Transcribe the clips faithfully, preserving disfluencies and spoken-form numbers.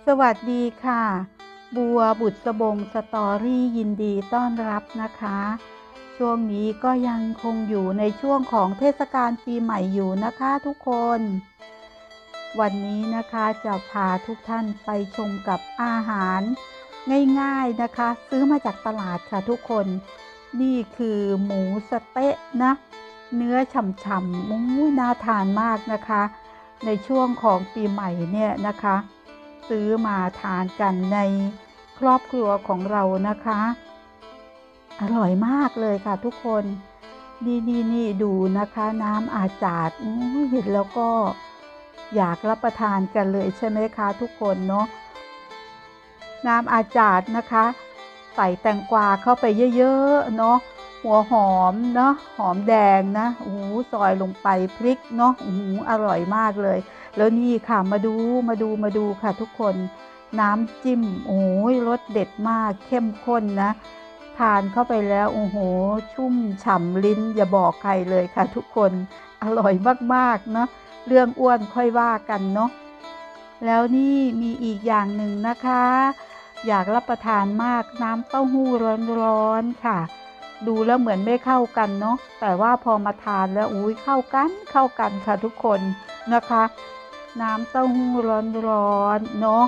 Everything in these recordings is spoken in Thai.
สวัสดีค่ะบัวบุษบงสตอรี่ยินดีต้อนรับนะคะช่วงนี้ก็ยังคงอยู่ในช่วงของเทศกาลปีใหม่อยู่นะคะทุกคนวันนี้นะคะจะพาทุกท่านไปชมกับอาหารง่ายๆนะคะซื้อมาจากตลาดค่ะทุกคนนี่คือหมูสะเต๊ะนะเนื้อฉ่ำๆมุ้ยน่าทานมากนะคะในช่วงของปีใหม่เนี่ยนะคะซื้อมาทานกันในครอบครัวของเรานะคะอร่อยมากเลยค่ะทุกคนนี่นี่นี่ดูนะคะน้ำอาจาดเห็นแล้วก็อยากรับประทานกันเลยใช่ไหมคะทุกคนเนาะน้ำอาจาดนะคะใส่แตงกวาเข้าไปเยอะๆเนาะหัวหอมเนาะหอมแดงนะโอ้โหซอยลงไปพริกเนาะโอ้โหอร่อยมากเลยแล้วนี่ค่ะมาดูมาดูมาดูค่ะทุกคนน้ำจิ้มโอ้ยรสเด็ดมากเข้มข้นนะทานเข้าไปแล้วโอ้โหชุ่มฉ่ำลิ้นอย่าบอกใครเลยค่ะทุกคนอร่อยมากๆเนาะเรื่องอ้วนค่อยว่ากันเนาะแล้วนี่มีอีกอย่างหนึ่งนะคะอยากรับประทานมากน้ำเต้าหู้ร้อนๆค่ะดูแล้วเหมือนไม่เข้ากันเนาะแต่ว่าพอมาทานแล้วอุ้ยเข้ากันเข้ากันค่ะทุกคนนะคะน้ำเต้าหู้ร้อนๆเนาะ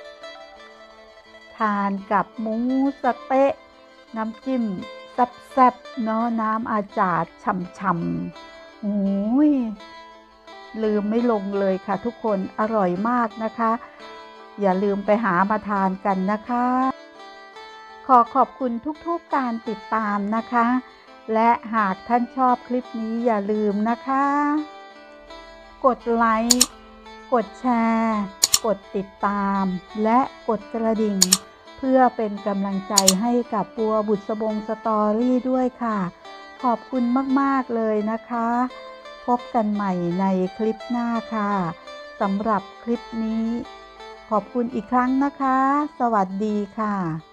ทานกับหมูสะเต๊ะน้ำจิ้มแซ่บๆเนาะน้ำอาจาดฉ่ำๆโอ้ยลืมไม่ลงเลยค่ะทุกคนอร่อยมากนะคะอย่าลืมไปหามาทานกันนะคะขอขอบคุณทุกๆการติดตามนะคะและหากท่านชอบคลิปนี้อย่าลืมนะคะกดไลค์กดแชร์กดติดตามและกดกระดิ่งเพื่อเป็นกำลังใจให้กับบัวบุษบงสตอรี่ด้วยค่ะขอบคุณมากๆเลยนะคะพบกันใหม่ในคลิปหน้าค่ะสำหรับคลิปนี้ขอบคุณอีกครั้งนะคะสวัสดีค่ะ